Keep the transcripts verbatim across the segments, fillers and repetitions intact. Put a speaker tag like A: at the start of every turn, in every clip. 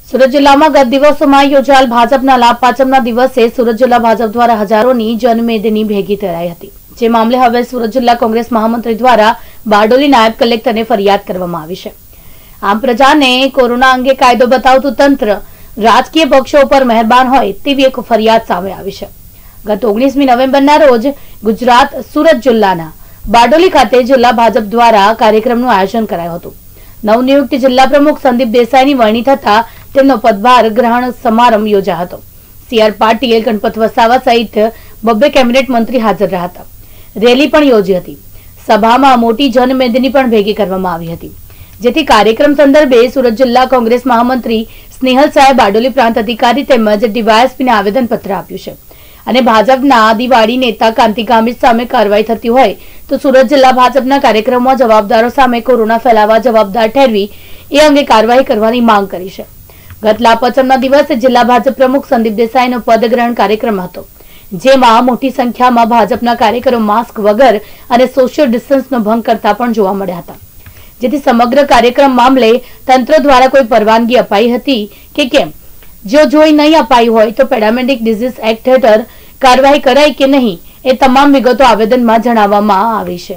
A: સુરત જિલ્લામાં ગત દિવસોમાં યોજાયેલ ભાજપના લાભ પાંચમના દિવસે સુરત જિલ્લા ભાજપ દ્વારા હજારોની જનમેદની ભેગી કરાઈ હતી। જે મામલે હવે સુરત જિલ્લા કોંગ્રેસ મહામંત્રી દ્વારા બારડોલી નાયબ કલેક્ટરને ફરિયાદ કરવામાં આવી છે। આમ પ્રજાને કોરોના અંગે કાયદો બતાવતું તંત્ર રાજકીય પક્ષો પર મહેરબાન હોય તેવી એક ફરિયાદ સામે આવી છે। ગત ઓગણીસમી નવેમ્બરના રોજ ગુજરાત સુરત જિલ્લાના બારડોલી ખાતે જિલ્લા ભાજપ દ્વારા કાર્યક્રમનું આયોજન કરાયું હતું। નવનિયુક્ત જિલ્લા પ્રમુખ સંદીપ દેસાઈની વરણી થતા તેમનો પદભાર ગ્રહણ સમારંભ યોજાયો હતો। સીઆર પાટીલ, ગણપત વસાવા સહિત બબ્બે કેબિનેટ મંત્રી હાજર રહ્યા હતા। રેલી પણ યોજી હતી। સભામાં મોટી જનમેદની પણ ભેગી કરવામાં આવી હતી, જેથી કાર્યક્રમ સંદર્ભે સુરત જિલ્લા કોંગ્રેસ મહામંત્રી સ્નેહલ સાહેબ બારડોલી પ્રાંત અધિકારી તેમજ ડીવાયએસપીને આવેદનપત્ર આપ્યું છે અને ભાજપના દિવાળી નેતા કાંતિ ગામિત સામે કાર્યવાહી થતી હોય તો સુરત જિલ્લા ભાજપના કાર્યક્રમમાં જવાબદારો સામે કોરોના ફેલાવા જવાબદાર ઠેરવી એ અંગે કાર્યવાહી કરવાની માંગ કરી છે। ગત લાભપાંચમના દિવસે જિલ્લા ભાજપ પ્રમુખ સંદીપ દેસાઈનો પદગ્રહણ કાર્યક્રમ હતો, જેમાં મોટી સંખ્યામાં ભાજપના કાર્યકરો માસ્ક વગર અને સોશિયલ ડિસ્ટન્સનો ભંગ કરતા પણ જોવા મળ્યા હતા, જેથી સમગ્ર કાર્યક્રમ મામલે તંત્ર દ્વારા કોઈ પરવાનગી અપાઈ હતી કે કેમ, જો જોઈ નહીં અપાઈ હોય તો પેરામેડિક ડિઝીઝ એક્ટ હેઠળ કાર્યવાહી કરાઈ કે નહીં એ તમામ વિગતો આવેદનમાં જણાવવામાં આવી છે।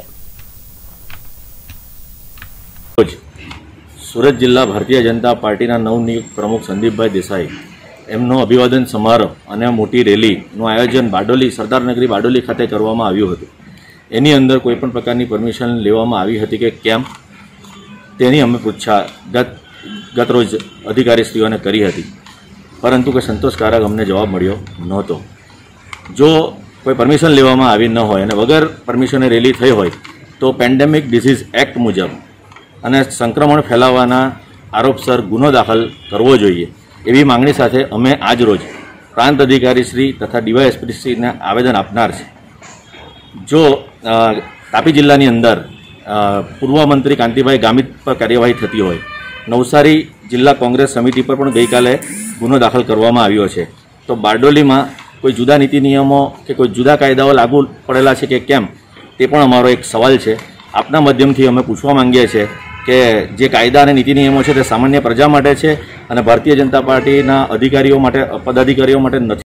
B: સુરત જિલ્લા ભારતીય જનતા પાર્ટીના નવનિયુક્ત પ્રમુખ સંદીપભાઈ દેસાઈ એમનો અભિવાદન સમારોહ અને મોટી રેલીનું આયોજન બારડોલી સરદારનગરી બારડોલી ખાતે કરવામાં આવ્યું હતું। એની અંદર કોઈપણ પ્રકારની પરમિશન લેવામાં આવી હતી કે કેમ તેની અમે પૂછા ગત ગત રોજ અધિકારીશ્રીઓને કરી હતી, પરંતુ કોઈ સંતોષકારક અમને જવાબ મળ્યો નહોતો। જો કોઈ પરમિશન લેવામાં આવી ન હોય અને વગર પરમિશને રેલી થઈ હોય તો પેન્ડેમિક ડિસીઝ એક્ટ મુજબ અને સંક્રમણ ફેલાવવાના આરોપસર ગુનો દાખલ કરવો જોઈએ એવી માંગણી સાથે અમે આજ રોજ પ્રાંત અધિકારીશ્રી તથા ડીવાયએસપીશ્રીને આવેદન આપનાર છે। જો તાપી જિલ્લાની અંદર પૂર્વ મંત્રી કાંતિભાઈ ગામિત પર કાર્યવાહી થતી હોય, નવસારી જિલ્લા કોંગ્રેસ સમિતિ પર પણ ગઈકાલે ગુનો દાખલ કરવામાં આવ્યો છે, તો બારડોલીમાં કોઈ જુદા નીતિ નિયમો કે કોઈ જુદા કાયદાઓ લાગુ પડેલા છે કે કેમ તે પણ અમારો એક સવાલ છે। આપના માધ્યમથી અમે પૂછવા માંગીએ છીએ કે જે કાયદા અને નીતિ નિયમો છે તે સામાન્ય પ્રજા માટે છે અને ભારતીય જનતા પાર્ટીના અધિકારીઓ માટે પદાધિકારીઓ માટે નથી।